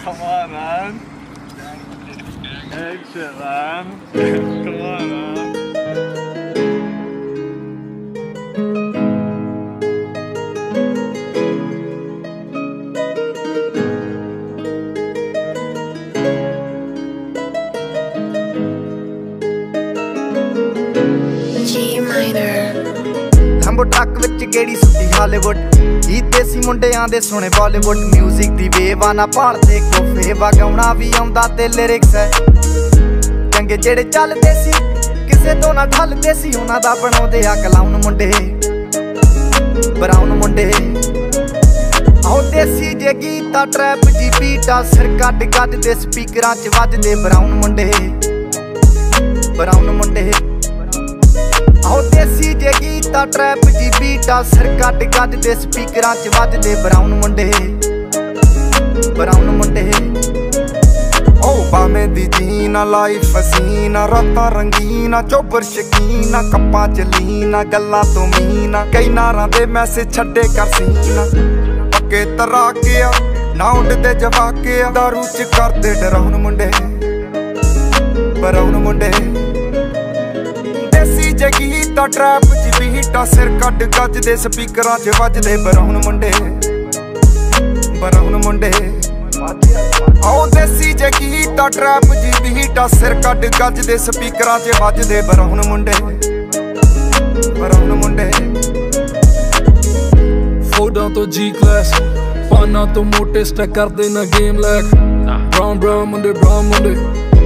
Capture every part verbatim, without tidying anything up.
Come on, man. Hey, shit, man. Come on, man. Lambo truck विच गेड़ी सुटी Hollywood ई देसी मुंडियां दे सोने बॉलीवुड म्यूजिक दी वेव आना भालदे कोफे वगाउणा भी आउंदा ते लिरिक्स है चंगे जेड़े चलदे सी किसे तो ना ढलदे सी उन्हां दा बनाउंदे आ क्लाउन मुंडे ब्राउन मुंडे आओ देसी जे गीता ट्रैप जी बीटा सिर कट कट दे स्पीकरां च वजदे ब्राउन मुंडे ब्राउन मुंडे आओ देसी जे गीता ट्रैप जी बीटा सिर कट कट दे स्पीकरां च वजदे ब्राउन मुंडे ब्राउन मुंडे ओ बामें दी जीना लाइफ हसीना रातां रंगीना चोबर शकीना कप्पां च लीना गल्लां तो मीना कई नारां दे मैसेज छड्डे कर सीना पक्के तराके आ ना उडदे जवाके आ दारू च करदे डराउन मुंडे ब्राउन मुंडे जे गीता ट्रैप च बीटा सिर कट गज दे स्पीकरां च वजदे ब्राउन मुंडे ब्राउन मुंडे आओ देसी जे गीता ट्रैप च बीटा सिर कट गज दे स्पीकरां च वजदे ब्राउन मुंडे ब्राउन मुंडे फोडां तो जी क्लास पाना तो मोटे स्टैक करदे ना गेम लैक ब्राउन ब्राउन मुंडे ब्राउन मुंडे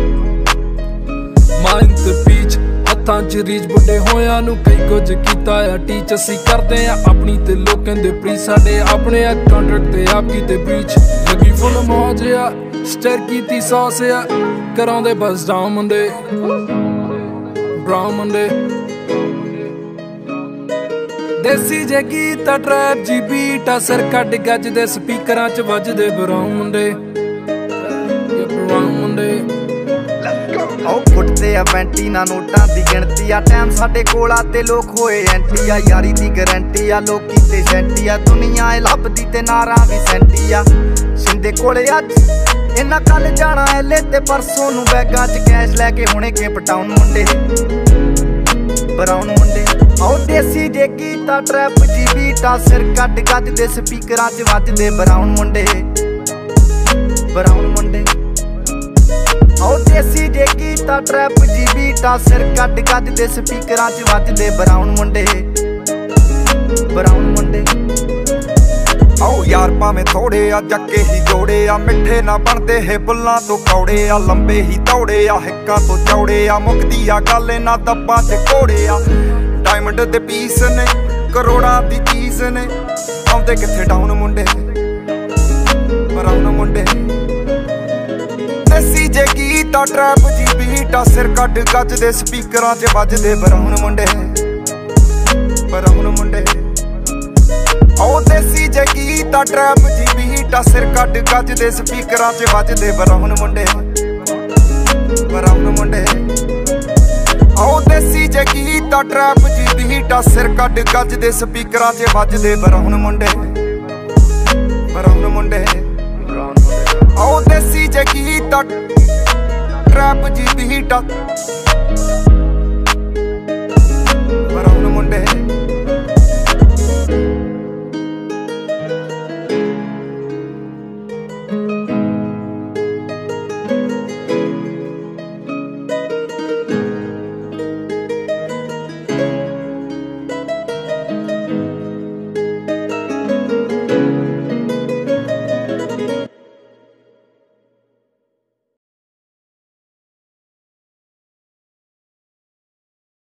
माइंड ते पीच हत्थां च रीच बुड्ढे होया नू कई कुछ कीता आ टीच असी करदे आ अपनी ते लोकें दे प्री साडे अपने आ कॉन्ट्रैक्ट ते आप कीते ब्रीच लगी फुल मौज आ स्टर कीती सॉस आ करांदे बस डाउन मुंडे ब्राउन मुंडे देसी जे गीता ट्रैप जी बीटा सिर कट गज दे स्पीकरां च वजदे ब्राउन मुंडे ब्राउन मुंडे आओ फुटदे आ वैंटी ना नोटां दी गिणती आ टाइम साडे कोल आ ते लोक होए एंटी आ यारी दी गारंटी आ लोकी ते सेंटी आ दुनिया ए लभदी ते नारां भी सेंटी आ शिंदे कोले अज इन्ना कल जाना एले ते परसों नू बैगां च कैश लैके हुणे केप टाउन मुंडे ब्राउन मुंडे आओ देसी जे गीता ट्रैप जी बीटा सिर कट गज दे स्पीकरां च वजदे ब्राउन मुंडे ब्राउन मुंडे आओ देसी जे गीता ट्रैप जी बीटा सिर कट कट दे स्पीकरां च वजदे ब्राउन मुंडे ब्राउन मुंडे आओ यार भावें थोड़े आ जक्के ही जोड़े आ मिठे ना बनदे हे बुल्लां तो कौड़े आ लंबे ही दौड़े आ हिक्कां तो चौड़े आ मुकदी आ गल ना दब्बां च घोड़े आ डायमंड दे पीस ने करोड़ां दी चीज ने आउंदे कित्थे डाउन मुंडे ब्राउन मुंडे देसी जे गीता ट्रैप जी बीटा सिर कट गज दे स्पीकरां च वजदे ब्राउन मुंडे ब्राउन मुंडे आओ देसी जे गीता ट्रैप जी बीटा सिर कट गज दे स्पीकरां च वजदे ब्राउन मुंडे ब्राउन मुंडे आओ देसी जे गीता ट्रैप जी बीटा सिर कट गज दे स्पीकरां च वजदे ब्राउन मुंडे ब्राउन मुंडे आओ देसी जे गीता ट्रैप जी बीटा